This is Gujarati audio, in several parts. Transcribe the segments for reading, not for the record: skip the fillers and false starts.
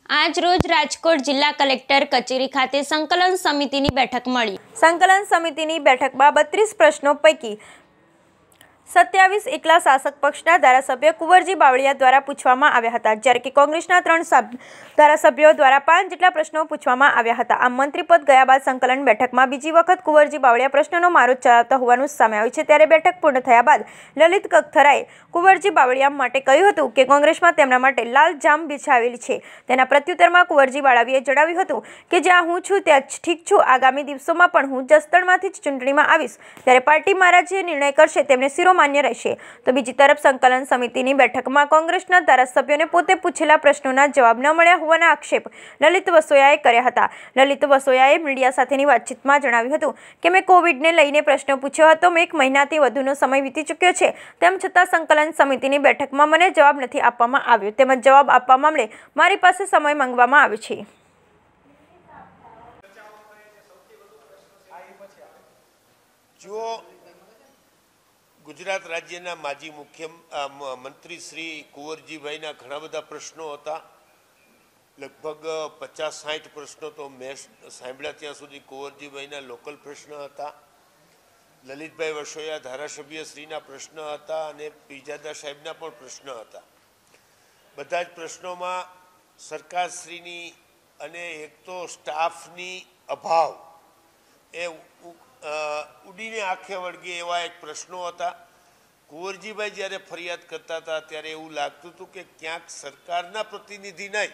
આજ રોજ રાજકોટ જિલ્લા કલેક્ટર કચેરી ખાતે સંકલન સમિતિની બેઠક મળી। સંકલન સમિતિની બેઠકમાં 32 પ્રશ્નો પૈકી 27 એકલા શાસક પક્ષના ધારાસભ્ય કુંવરજી બાવળિયા દ્વારા પૂછવામાં આવ્યા હતા, જ્યારે કે કોંગ્રેસના 3 ધારાસભ્યો દ્વારા 5 જેટલા પ્રશ્નો પૂછવામાં આવ્યા હતા। આમ મંત્રીપદ ગયા બાદ સંકલન બેઠકમાં બીજી વખત કુંવરજી બાવળિયા પ્રશ્નનો મારો ચલાવતા હોવાનું સામે આવ્યું છે। ત્યારે બેઠક પૂર્ણ થયા બાદ લલિત કગથરાએ કુંવરજી બાવળિયા માટે કહ્યું હતું કે કોંગ્રેસમાં તેમના માટે લાલ જામ બિછાવેલી છે। તેના પ્રત્યુત્તરમાં કુંવરજી બાવળિયાએ જણાવ્યું હતું કે જ્યાં હું છું ત્યાં ઠીક છું, આગામી દિવસોમાં પણ હું જસદણમાંથી જ ચૂંટણીમાં આવીશ, ત્યારે પાર્ટી મારા જે નિર્ણય કરશે તેમને શિરો માન્ય રહેશે। તો બીજી તરફ સંકલન સમિતિની બેઠકમાં કોંગ્રેસના ધારાસભ્યોને પોતે પૂછેલા પ્રશ્નોના જવાબ ન મળ્યા હોવાના આક્ષેપ લલિત વસોયાએ કર્યા હતા। લલિત વસોયાએ મીડિયા સાથેની વાતચીતમાં જણાવ્યું હતું કે મેં કોવિડને લઈને પ્રશ્ન પૂછ્યો હતો, 1 મહિનાથી વધુનો સમય વીતી ચૂક્યો છે, તેમ છતાં સંકલન સમિતિની બેઠકમાં મને જવાબ નથી આપવામાં આવ્યો, તેમજ જવાબ આપવા મામલે મારી પાસે સમય માંગવામાં આવ્યો છે। જો ગુજરાત રાજ્યના માજી મુખ્યમંત્રી શ્રી કુંવરજીભાઈના ઘણા બધા પ્રશ્નો હતા, લગભગ 50-60 પ્રશ્નો તો મેં સાંભળ્યા ત્યાં સુધી કુંવરજીભાઈના લોકલ પ્રશ્ન હતા, લલિતભાઈ વસોયા ધારાસભ્ય શ્રીના પ્રશ્ન હતા અને પીજાદા સાહેબના પણ પ્રશ્ન હતા। બધા જ પ્રશ્નોમાં સરકારશ્રીની અને એક તો સ્ટાફની અભાવ એ ઉડીને આંખે વળગે એવા એક પ્રશ્નો હતા। કુંવરજીભાઈ જ્યારે ફરિયાદ કરતા હતા ત્યારે એવું લાગતું હતું કે ક્યાંક સરકારના પ્રતિનિધિ નહીં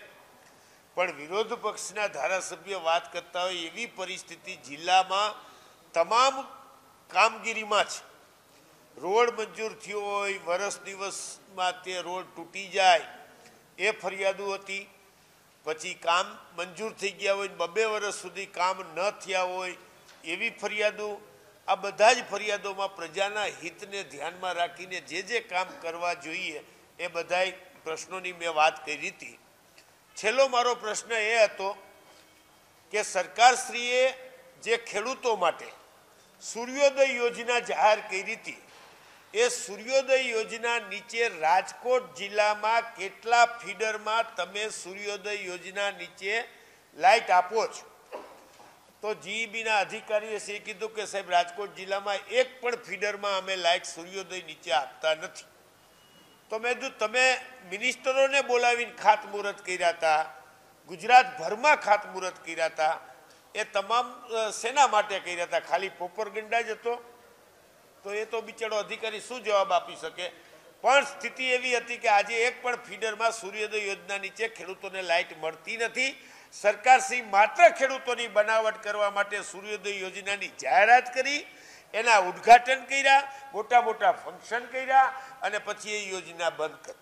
પણ વિરોધ પક્ષના ધારાસભ્ય વાત કરતા હોય એવી પરિસ્થિતિ જિલ્લામાં તમામ કામગીરીમાં છે। રોડ મંજૂર થયો હોય, વર્ષ દિવસમાં તે રોડ તૂટી જાય એ ફરિયાદો હતી, પછી કામ મંજૂર થઈ ગયા હોય 2 વર્ષ સુધી કામ ન થયા હોય એવી ફરિયાદો। આ બધા જ ફરિયાદોમાં પ્રજાના હિતને ધ્યાનમાં રાખીને જે કામ કરવા જોઈએ એ બધા પ્રશ્નોની મેં વાત કરી હતી। છેલ્લો મારો પ્રશ્ન એ હતો કે સરકારશ્રીએ જે ખેડૂતો માટે સૂર્યોદય યોજના જાહેર કરી હતી, એ સૂર્યોદય યોજના નીચે રાજકોટ જિલ્લામાં કેટલા ફીડરમાં તમે સૂર્યોદય યોજના નીચે લાઇટ આપો છો? તો જીઈબીના અધિકારીએ એ કીધું કે સાહેબ રાજકોટ જિલ્લામાં એક પણ ફીડરમાં અમે લાઇટ સૂર્યોદય નીચે આપતા નથી। તો મેં કીધું તમે મિનિસ્ટરોને બોલાવીને ખાતમુહૂર્ત કર્યા હતા, ગુજરાતભરમાં ખાતમુહૂર્ત કર્યા હતા, એ તમામ શેના માટે કર્યા હતા? ખાલી પોપરગંડા જ હતો? તો એ તો બિચારો અધિકારી શું જવાબ આપી શકે? પણ સ્થિતિ એવી હતી કે આજે એક પણ ફીડરમાં સૂર્યોદય યોજના નીચે ખેડૂતોને લાઇટ મળતી નથી। સરકારશ્રી માત્ર ખેડૂતોની બનાવટ કરવા માટે સૂર્યોદય યોજનાની જાહેરાત કરી, એના ઉદ્ઘાટન કર્યા, મોટા મોટા ફંક્શન કર્યા અને પછી એ યોજના બંધ કરી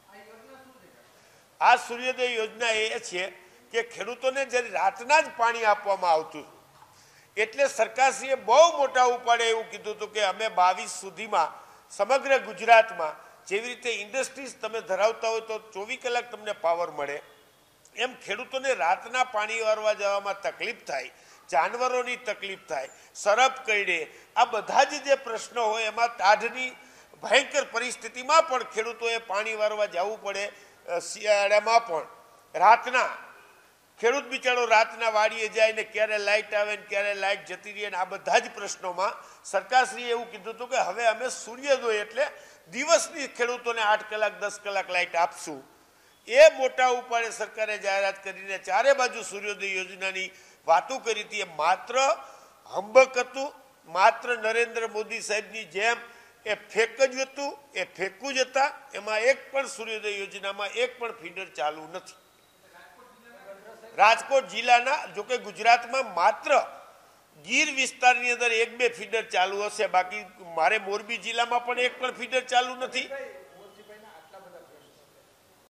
દીધી। આ સૂર્યોદય યોજના એ છે કે ખેડૂતોને જ્યારે રાતના જ પાણી આપવામાં આવતું, એટલે સરકારશ્રીએ બહુ મોટા ઉપાડે એવું કીધું હતું કે અમે 22 સુધીમાં સમગ્ર ગુજરાતમાં જેવી રીતે ઇન્ડસ્ટ્રીઝ તમે ધરાવતા હોય તો 24 કલાક તમને પાવર મળે, એમ ખેડૂતોને રાતના પાણી વારવા જવામાં તકલીફ થાય, જાનવરોની તકલીફ થાય, સરપ કરડે, આ બધા જ જે પ્રશ્નો હોય એમાં ટાઢની ભયંકર પરિસ્થિતિમાં પણ ખેડૂતોએ પાણી વારવા જવું પડે। શિયાળામાં પણ રાતના ખેડૂત બિચારો રાતના વાડીએ જાય ને ક્યારે લાઇટ આવે ને ક્યારે લાઇટ જતી રહે ને આ બધા જ પ્રશ્નોમાં સરકારશ્રીએ એવું કીધું હતું કે હવે અમે સૂર્યોદય એટલે દિવસની ખેડૂતોને 8 કલાક 10 કલાક લાઇટ આપશું। એ મોટા ઉપાડે સરકારે જાહેરાત કરીને ચારે બાજુ સૂર્યોદય યોજનાની વાતો કરી હતી। એ માત્ર હંબક હતું, માત્ર નરેન્દ્ર મોદી સાહેબની જેમ એ ફેક જ હતું, એ ફેકું જ હતા। એમાં એક પણ સૂર્યોદય યોજનામાં એક પણ ફીડર ચાલુ નથી। રાજકોટ જિલ્લાના જોકે ગુજરાતમાં માત્ર ગીર વિસ્તારની અંદર 1-2 ફીડર ચાલુ હશે, બાકી મારે મોરબી જિલ્લામાં પણ એક પણ ફીડર ચાલુ નથી।